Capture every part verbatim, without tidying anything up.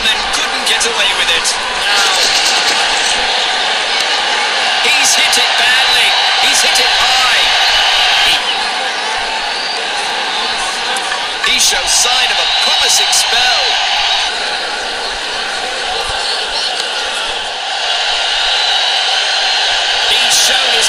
batsman couldn't get away with it. Now, he's hit it badly. He's hit it high. He, he shows sign of a promising spell. He's shown his...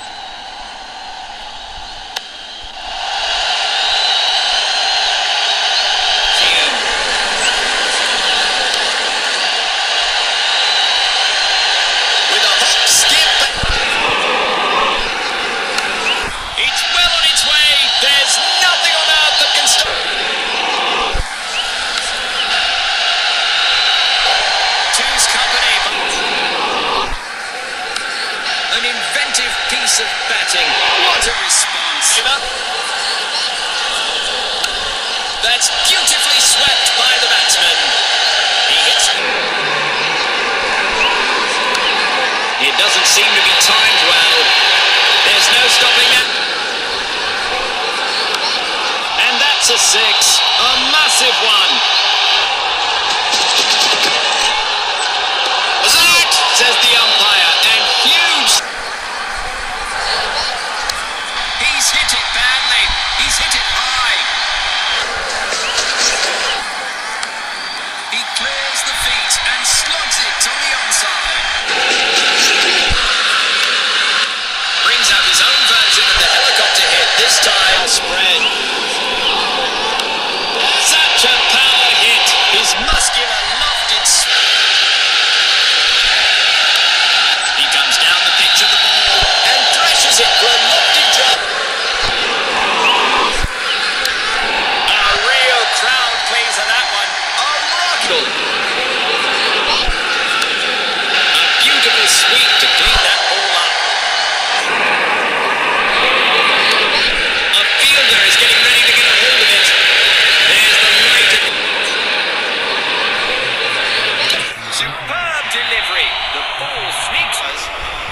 An inventive piece of batting. What a response. That's beautifully swept by the batsman. He hits. It doesn't seem to be timed well. There's no stopping that. And that's a six. A massive one. Was that? Says the umpire. And huge. He's hit it badly. He's hit it high. He clears the feet and slugs it on the onside. Brings out his own version of the helicopter hit. This time spread. Such a power hit. His muscular lofted swing. He comes down the pitch of the ball and thrashes it for a lofted drop. A beautiful sweep to clean that ball up. A fielder is getting ready to get a hold of it. There's the light. Superb delivery. The ball sneaks us.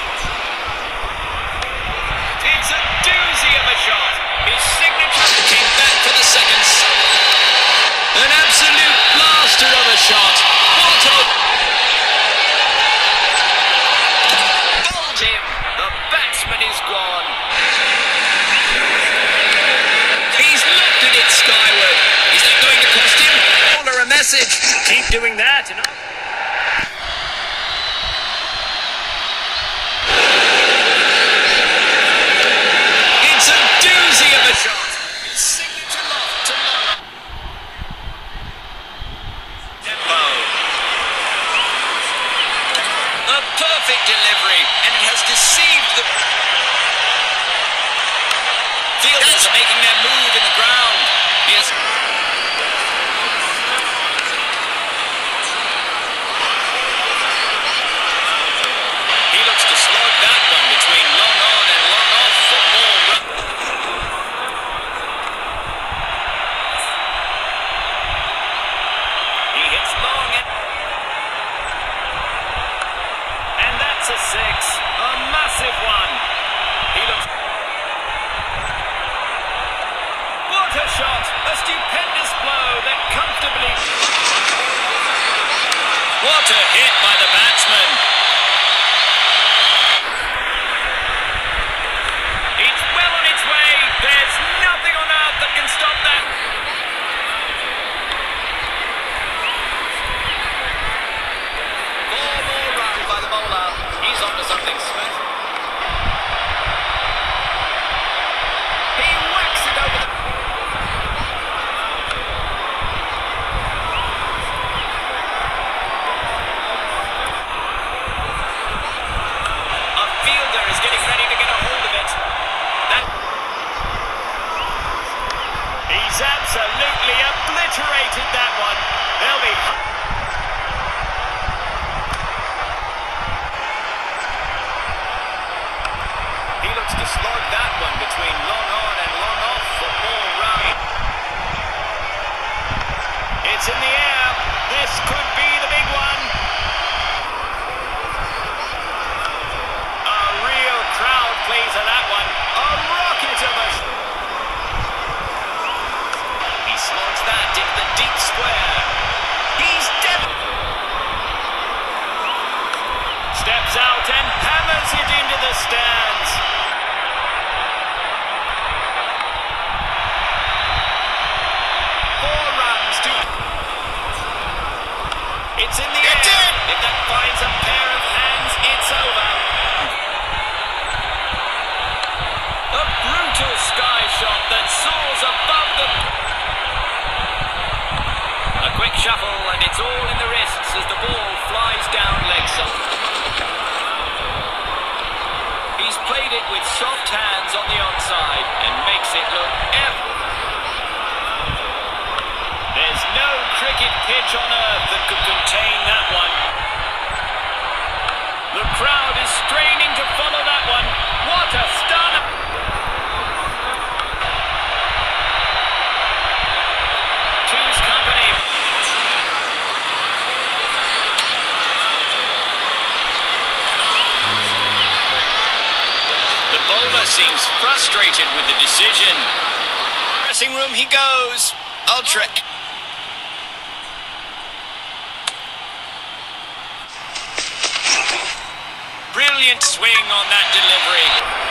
It's a doozy of a shot. His signature came back for the seconds. An absolute blaster of a shot. What a... Bowled him. The batsman is gone. He's lifted it skyward. Is that going to cost him? Bowler a message. Keep doing that. You know? It's a doozy of a shot. His signature loft to long. A perfect delivery, and it has deceived the fielders are making their move in the ground. Yes. He looks to slog that one between long on and long off for more run. He hits long and a six, a massive one. He looks. What a shot! A stupendous blow that comfortably. What a hit by the batsman. It's well on its way. There's nothing on earth that can stop that. Four more runs by the bowler. He's on to something special. He whacks it over the... A fielder is getting ready to get a hold of it. That... He's absolutely obliterated that one. They'll be... He looks to slog that one between long on and long off for more run. It's in the air. This could be the big one. A real crowd plays at that one. A rocket of a... He slogs that into the deep square. He's dead. It's in the air. If that finds a pair of hands, it's over. A brutal sky shot that soars above the... A quick shuffle and it's all in the wrists as the ball flies down leg side. He's played it with soft hands on the onside and makes it look ever. There's no cricket pitch on earth that could contain that one. The crowd is straining to follow that one. What a stunner! Two's company. The bowler seems frustrated with the decision. Dressing room he goes. Ultra. Brilliant swing on that delivery.